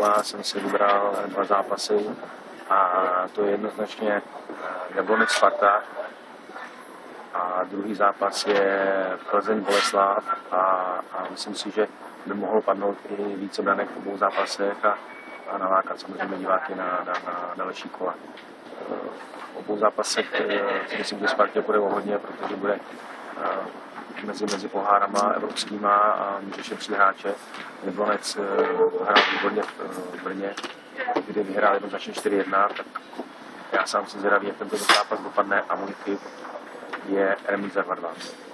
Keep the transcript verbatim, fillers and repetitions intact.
kola jsem si vybral dva zápasy a to je jednoznačně Jablonec Sparta a druhý zápas je Plzeň Boleslav a, a myslím si, že by mohlo padnout i více branek v obou zápasech a, a nalákat samozřejmě diváky na, na, na další kola. V obou zápasech si myslím, že Spartě bude o hodně, protože bude mezi, mezi pohárama evropskýma a může šetřit hráče. Jablonec hrál výborně v Brně, kdy vyhrál jednoznačně čtyři jedna, tak já sám jsem zvědavý, jak tento zápas dopadne a můj tip je remíza dva dva.